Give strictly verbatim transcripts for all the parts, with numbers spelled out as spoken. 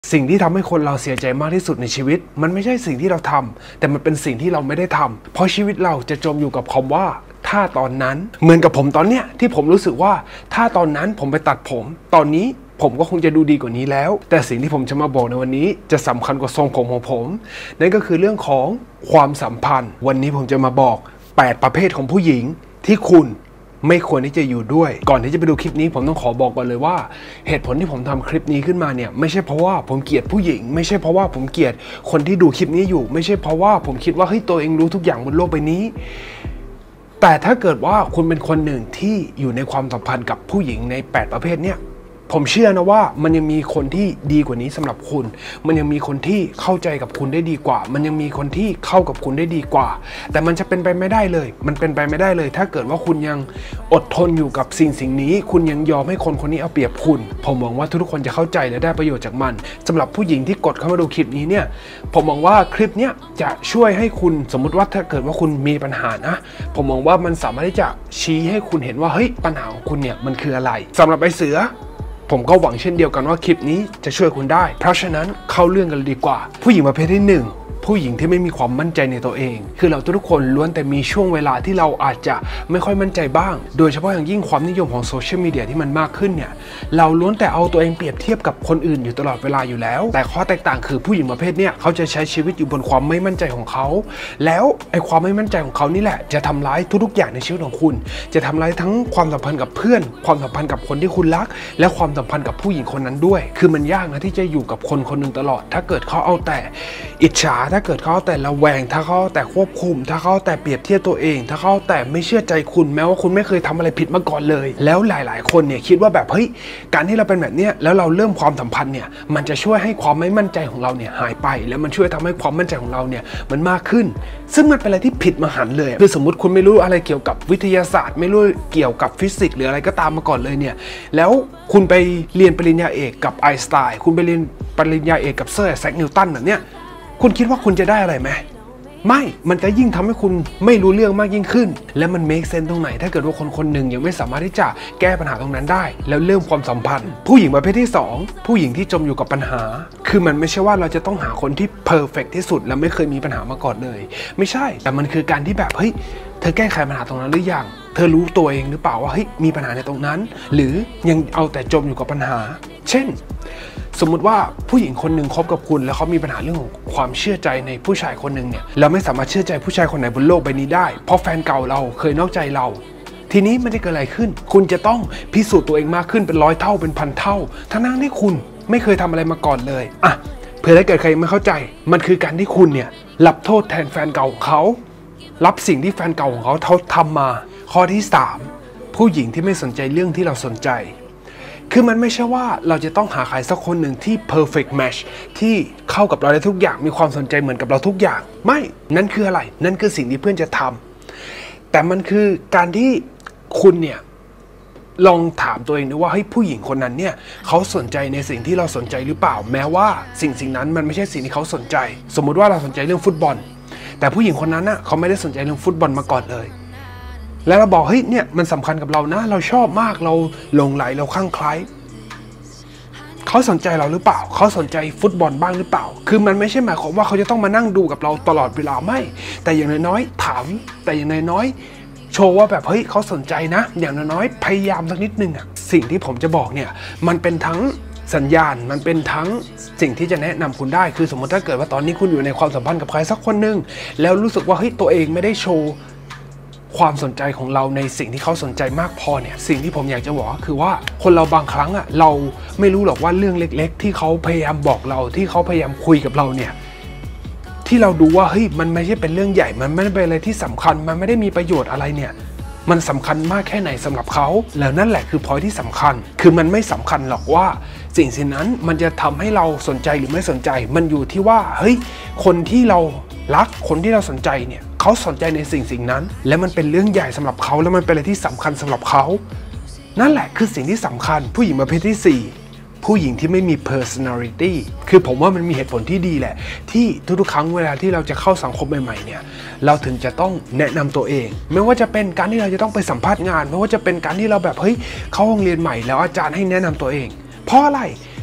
สิ่งที่ทำให้คนเราเสียใจมากที่สุดในชีวิตมันไม่ใช่สิ่งที่เราทำแต่มันเป็นสิ่งที่เราไม่ได้ทำเพราะชีวิตเราจะจมอยู่กับคำว่าถ้าตอนนั้นเหมือนกับผมตอนเนี้ยที่ผมรู้สึกว่าถ้าตอนนั้นผมไปตัดผมตอนนี้ผมก็คงจะดูดีกว่านี้แล้วแต่สิ่งที่ผมจะมาบอกในวันนี้จะสำคัญกว่าทรงผมของผมนั่นก็คือเรื่องของความสัมพันธ์วันนี้ผมจะมาบอกแปดประเภทของผู้หญิงที่คุณไม่ควรที่จะอยู่ด้วยก่อนที่จะไปดูคลิปนี้ผมต้องขอบอกก่อนเลยว่าเหตุผลที่ผมทำคลิปนี้ขึ้นมาเนี่ยไม่ใช่เพราะว่าผมเกลียดผู้หญิงไม่ใช่เพราะว่าผมเกลียดคนที่ดูคลิปนี้อยู่ไม่ใช่เพราะว่าผมคิดว่าเฮ้ยตัวเองรู้ทุกอย่างบนโลกใบนี้แต่ถ้าเกิดว่าคุณเป็นคนหนึ่งที่อยู่ในความสัมพันธ์กับผู้หญิงในแปดประเภทเนี่ยผมเชื่อนะว่ามันยังมีคนที่ดีกว่านี้สำหรับคุณมันยังมีคนที่เข้าใจกับคุณได้ดีกว่ามันยังมีคนที่เข้ากับคุณได้ดีกว่าแต่มันจะเป็นไปไม่ได้เลยมันเป็นไปไม่ได้เลยถ้าเกิดว่าคุณยังอดทนอยู่กับสิ่งสิ่งนี้คุณยังยอมให้คนคนนี้เอาเปรียบคุณผมหวังว่าทุกคนจะเข้าใจและได้ประโยชน์จากมันสำหรับผู้หญิงที่กดเข้ามาดูคลิปนี้เนี่ยผมหวังว่าคลิปเนี้ยจะช่วยให้คุณสมมุติว่าถ้าเกิดว่าคุณมีปัญหานะผมหวังว่ามันสามารถที่จะชี้ให้คุณเห็นว่าเฮ้ยปัญหาของคุณเนี่ยมันคืออะไรสำหรับไอ้เสือผมก็หวังเช่นเดียวกันว่าคลิปนี้จะช่วยคุณได้เพราะฉะนั้นเข้าเรื่องกันเลยดีกว่าผู้หญิงประเภทที่หนึ่งผู้หญิงที่ไม่มีความมั่นใจในตัวเองคือเราทุกคนล้วนแต่มีช่วงเวลาที่เราอาจจะไม่ค่อยมั่นใจบ้างโดยเฉพาะอย่างยิ่งความนิยมของโซเชียลมีเดียที่มันมากขึ้นเนี่ยเราล้วนแต่เอาตัวเองเปรียบเทียบกับคนอื่นอยู่ตลอดเวลาอยู่แล้วแต่ข้อแตกต่างคือผู้หญิงประเภทเนี้ยเขาจะใช้ชีวิตอยู่บนความไม่มั่นใจของเขาแล้วไอ้ความไม่มั่นใจของเขานี่แหละจะทำร้ายทุกๆอย่างในชีวิตของคุณจะทำร้ายทั้งความสัมพันธ์กับเพื่อนความสัมพันธ์กับคนที่คุณรักและความสัมพันธ์กับผู้หญิงคนนั้นด้วยคือมันยากนะที่จะอยู่กับคนคนหนึ่งตลอดถ้าเกิดเขาเอาแต่อิจฉาถ้าเกิดเขาเอาแต่ระแวงถ้าเขาแต่ควบคุมถ้าเขาแต่เปรียบเทียบตัวเองถ้าเขาแต่ไม่เชื่อใจคุณแม้ว่าคุณไม่เคยทำอะไรผิดมาก่อนเลยแล้วหลายๆคนเนี่ยคิดว่าแบบเฮ้ยการที่เราเป็นแบบเนี้ยแล้วเราเริ่มความสัมพันธ์เนี่ยมันจะช่วยให้ความไม่มั่นใจของเราเนี่ยหายไปแล้วมันช่วยทำให้ความมั่นใจของเราเนี่ยมันมากขึ้นซึ่งมันเป็นอะไรที่ผิดมหันต์เลยคือสมมติคุณไม่รู้อะไรเกี่ยวกับวิทยาศาสตร์ไม่รู้เกี่ยวกับฟิสิกส์หรืออะไรก็ตามมาก่อนเลยเนี่ยแล้วคุณไปเรียนปริญญาเอกกับไอน์สไตน์คุณไปเรียนปริญญาเอกกับเซอร์ไอแซคนิวตันแบบเนี้ยคุณคิดว่าคุณจะได้อะไรไหมไม่มันจะยิ่งทำให้คุณไม่รู้เรื่องมากยิ่งขึ้นและมัน make sense ตรงไหนถ้าเกิดว่าคนคนหนึ่งยังไม่สามารถที่จะแก้ปัญหาตรงนั้นได้แล้วเริ่มความสัมพันธ์ผู้หญิงประเภทที่สองผู้หญิงที่จมอยู่กับปัญหาคือมันไม่ใช่ว่าเราจะต้องหาคนที่ perfect ที่สุดและไม่เคยมีปัญหามาก่อนเลยไม่ใช่แต่มันคือการที่แบบเฮ้ยเธอแก้ไขปัญหาตรงนั้นหรือยังเธอรู้ตัวเองหรือเปล่าว่าเฮ้ยมีปัญหาในตรงนั้นหรือยังเอาแต่จมอยู่กับปัญหาเช่นสมมุติว่าผู้หญิงคนหนึ่งคบกับคุณแล้วเขามีปัญหาเรื่องของความเชื่อใจในผู้ชายคนหนึ่งเนี่ยเราไม่สามารถเชื่อใจผู้ชายคนไหนบนโลกใบนี้ได้เพราะแฟนเก่าเราเคยนอกใจเราทีนี้มันจะเกิดอะไรขึ้นคุณจะต้องพิสูจน์ตัวเองมากขึ้นเป็นร้อยเท่าเป็นพันเท่าทั้งที่คุณไม่เคยทำอะไรมาก่อนเลยอ่ะเผื่อถ้าเกิดใครไม่เข้าใจมันคือการที่คุณเนี่ยรับโทษแทนแฟนเก่าของเขารับสิ่งที่แฟนเก่าของเขาเขาทำมาข้อที่สามผู้หญิงที่ไม่สนใจเรื่องที่เราสนใจคือมันไม่ใช่ว่าเราจะต้องหาใครสักคนหนึ่งที่ perfect match ที่เข้ากับเราได้ทุกอย่างมีความสนใจเหมือนกับเราทุกอย่างไม่นั่นคืออะไรนั่นคือสิ่งที่เพื่อนจะทำแต่มันคือการที่คุณเนี่ยลองถามตัวเองดูว่าเฮ้ยผู้หญิงคนนั้นเนี่ยเขาสนใจในสิ่งที่เราสนใจหรือเปล่าแม้ว่าสิ่งสิ่งนั้นมันไม่ใช่สิ่งที่เขาสนใจสมมุติว่าเราสนใจเรื่องฟุตบอลแต่ผู้หญิงคนนั้นน่ะเขาไม่ได้สนใจเรื่องฟุตบอลมาก่อนเลยแล้วเราบอกเฮ้ยเนี่ยมันสำคัญกับเรานะเราชอบมากเราหลงไหลเราคลั่งไคล้เขาสนใจเราหรือเปล่าเขาสนใจฟุตบอลบ้างหรือเปล่าคือมันไม่ใช่หมายความว่าเขาจะต้องมานั่งดูกับเราตลอดเวลาไม่แต่อย่างน้อยๆถามแต่อย่างน้อยๆโชว์ว่าแบบเฮ้ยเขาสนใจนะอย่างน้อยๆพยายามสักนิดนึงอ่ะสิ่งที่ผมจะบอกเนี่ยมันเป็นทั้งสัญญาณมันเป็นทั้งสิ่งที่จะแนะนำคุณได้คือสมมติถ้าเกิดว่าตอนนี้คุณอยู่ในความสัมพันธ์กับใครสักคนหนึ่งแล้วรู้สึกว่าเฮ้ยตัวเองไม่ได้โชว์ความสนใจของเราในสิ่งที่เขาสนใจมากพอเนี่ยสิ่งที่ผมอยากจะบอกคือว่าคนเราบางครั้งอ่ะเราไม่รู้หรอกว่าเรื่องเล็กๆที่เขาพยายามบอกเราที่เขาพยายามคุยกับเราเนี่ยที่เราดูว่าเฮ้ยมันไม่ใช่เป็นเรื่องใหญ่มันไม่ได้เป็นอะไรที่สำคัญมันไม่ได้มีประโยชน์อะไรเนี่ยมันสำคัญมากแค่ไหนสำหรับเขาแล้วนั่นแหละคือพอยที่สำคัญคือมันไม่สำคัญหรอกว่าสิ่งสิ่งนั้นมันจะทำให้เราสนใจหรือไม่สนใจมันอยู่ที่ว่าเฮ้ยคนที่เรารักคนที่เราสนใจเนี่ยเขาสนใจในสิ่งสิ่งนั้นและมันเป็นเรื่องใหญ่สำหรับเขาแล้วมันเป็นอะไรที่สำคัญสำหรับเขานั่นแหละคือสิ่งที่สำคัญผู้หญิงประเภทที่สี่ผู้หญิงที่ไม่มี personality คือผมว่ามันมีเหตุผลที่ดีแหละที่ทุกๆครั้งเวลาที่เราจะเข้าสังคมใหม่ๆเนี่ยเราถึงจะต้องแนะนำตัวเองไม่ว่าจะเป็นการที่เราจะต้องไปสัมภาษณ์งานไม่ว่าจะเป็นการที่เราแบบเฮ้ยเข้าห้องเรียนใหม่แล้วอาจารย์ให้แนะนำตัวเองเพราะอะไร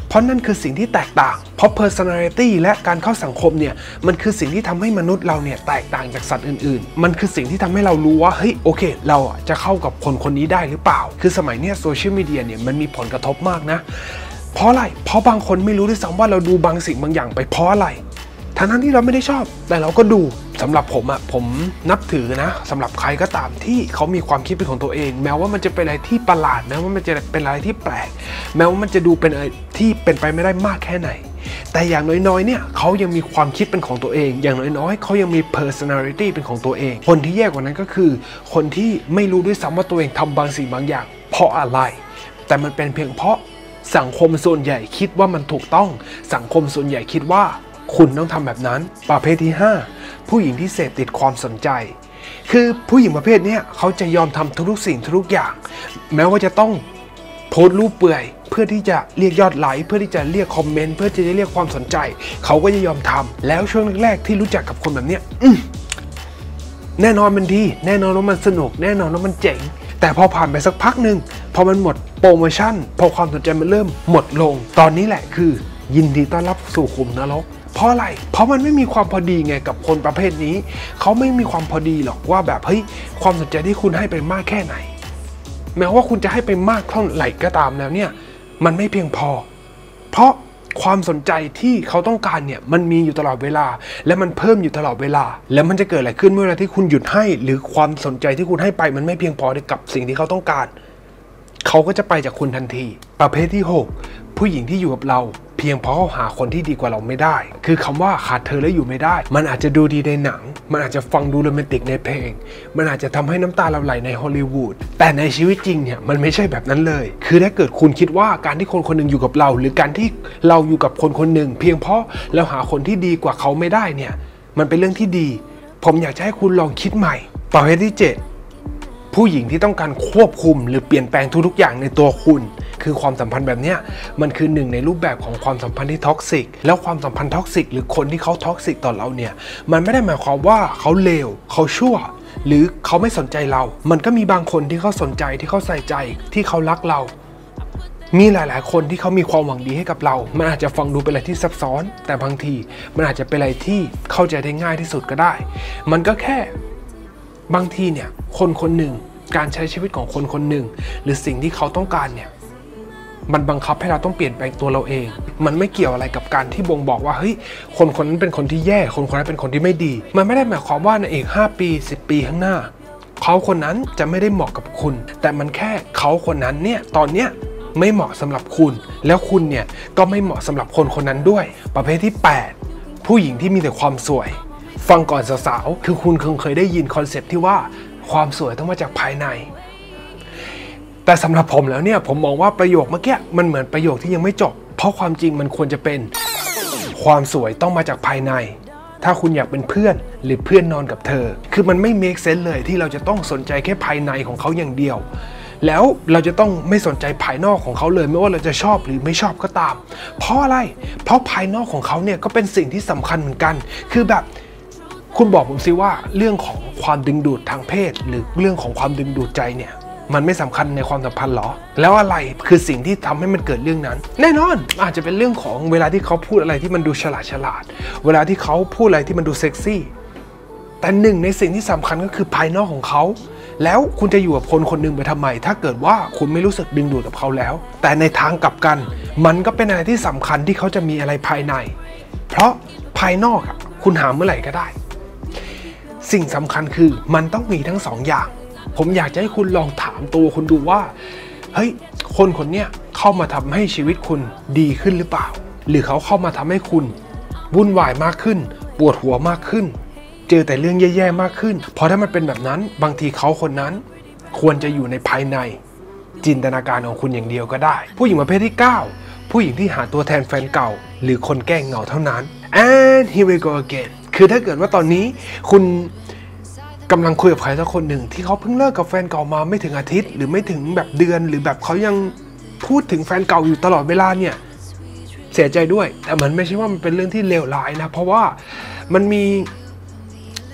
เพราะนั่นคือสิ่งที่แตกต่างเพราะ personality และการเข้าสังคมเนี่ยมันคือสิ่งที่ทำให้มนุษย์เราเนี่ยแตกต่างจากสัตว์อื่นๆมันคือสิ่งที่ทำให้เรารู้ว่าเฮ้ยโอเคเราจะเข้ากับคนคนนี้ได้หรือเปล่าคือสมัยเนี้ยโซเชียลมีเดียเนี่ยมันมีผลกระทบมากนะเพราะอะไรเพราะบางคนไม่รู้ด้วยซ้ำว่าเราดูบางสิ่งบางอย่างไปเพราะอะไรทั้งนั้นที่เราไม่ได้ชอบแต่เราก็ดูสำหรับผมอะผมนับถือนะสำหรับใครก็ตามที่เขามีความคิดเป็นของตัวเองแม้ว่ามันจะเป็นอะไรที่ประหลาดแม้ว่ามันจะเป็นอะไรที่แปลกแม้ว่ามันจะดูเป็นอะไรที่เป็นไปไม่ได้มากแค่ไหนแต่อย่างน้อยๆเนี่ยเขายังมีความคิดเป็นของตัวเองอย่างน้อยๆเขายังมี personality เป็นของตัวเองคนที่แย่กว่านั้นก็คือคนที่ไม่รู้ด้วยซ้ำว่าตัวเองทำบางสิ่งบางอย่างเพราะอะไรแต่มันเป็นเพียงเพราะสังคมส่วนใหญ่คิดว่ามันถูกต้องสังคมส่วนใหญ่คิดว่าคุณต้องทำแบบนั้นประเภทที่ห้าผู้หญิงที่เสพติดความสนใจคือผู้หญิงประเภทนี้เขาจะยอมทำทุกๆสิ่งทุกอย่างแม้ว่าจะต้องโพสต์รูปเปื่อยเพื่อที่จะเรียกยอดไลค์เพื่อที่จะเรียกคอมเมนต์เพื่อที่จะเรียกความสนใจเขาก็จะยอมทำแล้วช่วงแรกๆที่รู้จักกับคนแบบนี้แน่นอนมันดีแน่นอนว่ามันสนุกแน่นอนว่ามันเจ๋งแต่พอผ่านไปสักพักหนึ่งพอมันหมดโปรโมชั่นพอความสนใจมันเริ่มหมดลงตอนนี้แหละคือยินดีต้อนรับสู่ขุมนรกเพราะอะไรเพราะมันไม่มีความพอดีไงกับคนประเภทนี้เขาไม่มีความพอดีหรอกว่าแบบเฮ้ยความสนใจที่คุณให้ไปมากแค่ไหนแม้ว่าคุณจะให้ไปมากเท่าไหร่ก็ตามแล้วเนี่ยมันไม่เพียงพอเพราะความสนใจที่เขาต้องการเนี่ยมันมีอยู่ตลอดเวลาและมันเพิ่มอยู่ตลอดเวลาแล้วมันจะเกิดอะไรขึ้นเมื่อเวลาที่คุณหยุดให้หรือความสนใจที่คุณให้ไปมันไม่เพียงพอกับสิ่งที่เขาต้องการเขาก็จะไปจากคุณทันทีประเภทที่หกผู้หญิงที่อยู่กับเราเพียงเพราะเขาหาคนที่ดีกว่าเราไม่ได้คือคำว่าขาดเธอแล้วอยู่ไม่ได้มันอาจจะดูดีในหนังมันอาจจะฟังดูโรแมนติกในเพลงมันอาจจะทำให้น้ำตาเราไหลในฮอลลีวูดแต่ในชีวิตจริงเนี่ยมันไม่ใช่แบบนั้นเลยคือถ้าเกิดคุณคิดว่าการที่คนคนหนึ่งอยู่กับเราหรือการที่เราอยู่กับคนคนหนึ่งเพียงเพราะเราหาคนที่ดีกว่าเขาไม่ได้เนี่ยมันเป็นเรื่องที่ดีผมอยากจะให้คุณลองคิดใหม่ประเภทที่เจ็ดผู้หญิงที่ต้องการควบคุมหรือเปลี่ยนแปลงทุกๆอย่างในตัวคุณคือความสัมพันธ์แบบนี้มันคือหนึ่งในรูปแบบของความสัมพันธ์ที่ท็อกซิกแล้วความสัมพันธ์ท็อกซิกหรือคนที่เขาท็อกซิกต่อเราเนี่ยมันไม่ได้หมายความว่าเขาเลวเขาชั่วหรือเขาไม่สนใจเรามันก็มีบางคนที่เขาสนใจที่เขาใส่ใจที่เขารักเรามีหลายๆคนที่เขามีความหวังดีให้กับเรามันอาจจะฟังดูเป็นอะไรที่ซับซ้อนแต่บางทีมันอาจจะเป็นอะไรที่เข้าใจได้ง่ายที่สุดก็ได้มันก็แค่บางทีเนี่ยคนคนหนึ่งการใช้ชีวิตของคนคนหนึ่งหรือสิ่งที่เขาต้องการเนี่ยมันบังคับให้เราต้องเปลี่ยนแปลงตัวเราเองมันไม่เกี่ยวอะไรกับการที่บ่งบอกว่าเฮ้ยคนคนนั้นเป็นคนที่แย่คนคนนั้นเป็นคนที่ไม่ดีมันไม่ได้หมายความว่าในอีกห้าปีสิบปีข้างหน้าเขาคนนั้นจะไม่ได้เหมาะกับคุณแต่มันแค่เขาคนนั้นเนี่ยตอนเนี้ยไม่เหมาะสำหรับคุณแล้วคุณเนี่ยก็ไม่เหมาะสำหรับคนคนนั้นด้วยประเภทที่แปดผู้หญิงที่มีแต่ความสวยฟังก่อนสาวๆคือคุณคงเคยได้ยินคอนเซ็ปต์ที่ว่าความสวยต้องมาจากภายในแต่สำหรับผมแล้วเนี่ยผมมองว่าประโยคเมื่อกี้มันเหมือนประโยคที่ยังไม่จบเพราะความจริงมันควรจะเป็นความสวยต้องมาจากภายในถ้าคุณอยากเป็นเพื่อนหรือเพื่อนนอนกับเธอคือมันไม่เมคเซนส์เลยที่เราจะต้องสนใจแค่ภายในของเขาอย่างเดียวแล้วเราจะต้องไม่สนใจภายนอกของเขาเลยไม่ว่าเราจะชอบหรือไม่ชอบก็ตามเพราะอะไรเพราะภายนอกของเขาเนี่ยก็เป็นสิ่งที่สำคัญเหมือนกันคือแบบคุณบอกผมสิว่าเรื่องของความดึงดูดทางเพศหรือเรื่องของความดึงดูดใจเนี่ยมันไม่สำคัญในความสัมพันธ์หรอแล้วอะไรคือสิ่งที่ทำให้มันเกิดเรื่องนั้นแน่นอนอาจจะเป็นเรื่องของเวลาที่เขาพูดอะไรที่มันดูฉลาดฉลาดเวลาที่เขาพูดอะไรที่มันดูเซ็กซี่แต่หนึ่งในสิ่งที่สำคัญก็คือภายนอกของเขาแล้วคุณจะอยู่กับคนคนหนึ่งไปทำไมถ้าเกิดว่าคุณไม่รู้สึกดึงดูดกับเขาแล้วแต่ในทางกลับกันมันก็เป็นอะไรที่สำคัญที่เขาจะมีอะไรภายในเพราะภายนอกอ่ะคุณหาเมื่อไหร่ก็ได้สิ่งสำคัญคือมันต้องมีทั้งสองอย่างผมอยากจะให้คุณลองถามตัวคุณดูว่าเฮ้ยคนคนนี้เข้ามาทำให้ชีวิตคุณดีขึ้นหรือเปล่าหรือเขาเข้ามาทำให้คุณวุ่นวายมากขึ้นปวดหัวมากขึ้นเจอแต่เรื่องแย่ๆมากขึ้นเพราะถ้ามันเป็นแบบนั้นบางทีเขาคนนั้นควรจะอยู่ในภายในจินตนาการของคุณอย่างเดียวก็ได้ผู้หญิงประเภทที่เก้าผู้หญิงที่หาตัวแทนแฟนเก่าหรือคนแกล้งเหงาเท่านั้น and here we go again คือถ้าเกิดว่าตอนนี้คุณกำลังคุยกับใครสักคนหนึ่งที่เขาเพิ่งเลิกกับแฟนเก่ามาไม่ถึงอาทิตย์หรือไม่ถึงแบบเดือนหรือแบบเขายังพูดถึงแฟนเก่าอยู่ตลอดเวลาเนี่ยเสียใจด้วยแต่มันไม่ใช่ว่ามันเป็นเรื่องที่เลวร้ายนะเพราะว่ามันมี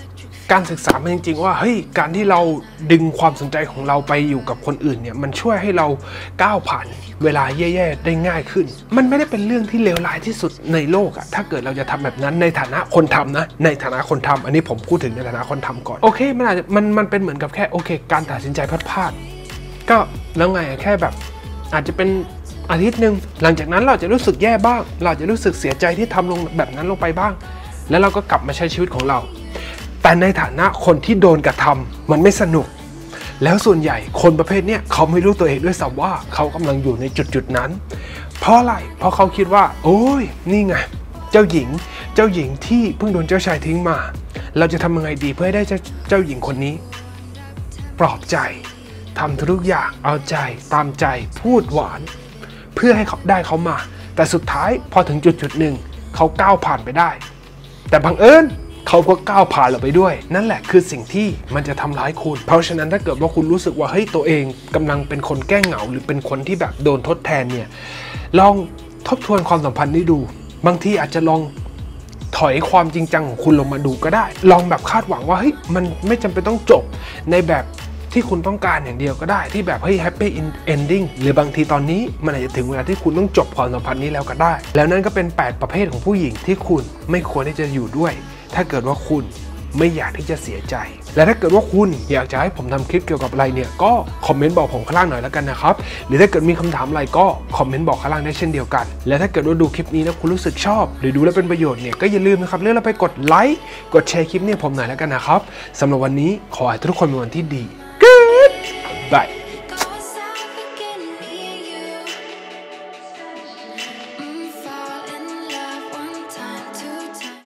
การศึกษามันจริงๆว่าเฮ้ยการที่เราดึงความสนใจของเราไปอยู่กับคนอื่นเนี่ยมันช่วยให้เราก้าวผ่านเวลาแย่ๆได้ง่ายขึ้นมันไม่ได้เป็นเรื่องที่เลวร้ายที่สุดในโลกอะถ้าเกิดเราจะทำแบบนั้นในฐานะคนทำนะในฐานะคนทำอันนี้ผมพูดถึงในฐานะคนทำก่อนโอเคมันอาจจะมันมันเป็นเหมือนกับแค่โอเคการตัดสินใจพลาดๆก็แล้วไงแค่แบบอาจจะเป็นอาทิตย์หนึ่งหลังจากนั้นเราจะรู้สึกแย่บ้างเราจะรู้สึกเสียใจที่ทำลงแบบนั้นลงไปบ้างแล้วเราก็กลับมาใช้ชีวิตของเราแต่ในฐานะคนที่โดนกระทำมันไม่สนุกแล้วส่วนใหญ่คนประเภทเนี้ยเขาไม่รู้ตัวเองด้วยซ้ำว่าเขากำลังอยู่ในจุดจุดนั้นเพราะอะไรเพราะเขาคิดว่าโอ้ยนี่ไงเจ้าหญิงเจ้าหญิงที่เพิ่งโดนเจ้าชายทิ้งมาเราจะทำยังไงดีเพื่อให้ได้เจ้าเจ้าหญิงคนนี้ปลอบใจทำทุกอย่างเอาใจตามใจพูดหวานเพื่อให้เขาได้เขามาแต่สุดท้ายพอถึงจุดจุดหนึ่งเขาก้าวผ่านไปได้แต่บังเอิญเขาก็ก้าวผ่านเราไปด้วยนั่นแหละคือสิ่งที่มันจะทำร้ายคุณเพราะฉะนั้นถ้าเกิดว่าคุณรู้สึกว่าเฮ้ยตัวเองกำลังเป็นคนแก้เหงาหรือเป็นคนที่แบบโดนทดแทนเนี่ยลองทบทวนความสัมพันธ์นี้ดูบางทีอาจจะลองถอยความจริงจังของคุณลงมาดูก็ได้ลองแบบคาดหวังว่าเฮ้ยมันไม่จำเป็นต้องจบในแบบที่คุณต้องการอย่างเดียวก็ได้ที่แบบเฮ้ย happy ending หรือบางทีตอนนี้มันอาจจะถึงเวลาที่คุณต้องจบความสัมพันธ์นี้แล้วก็ได้แล้วนั่นก็เป็นแปดประเภทของผู้หญิงที่คุณไม่ควรที่จะอยู่ด้วยถ้าเกิดว่าคุณไม่อยากที่จะเสียใจและถ้าเกิดว่าคุณอยากจะให้ผมทำคลิปเกี่ยวกับอะไรเนี่ยก็คอมเมนต์บอกผมข้างล่างหน่อยแล้วกันนะครับหรือถ้าเกิดมีคำถามอะไรก็คอมเมนต์บอกข้างล่างได้เช่นเดียวกันและถ้าเกิดว่าดูคลิปนี้แล้วคุณรู้สึกชอบหรือดูแล้วเป็นประโยชน์เนี่ยก็อย่าลืมนะครับเลื่อนเราไปกดไลค์กดแชร์คลิปนี้ผมหน่อยแล้วกันนะครับสำหรับวันนี้ขอให้ทุกคนมีวันที่ดี Good Bye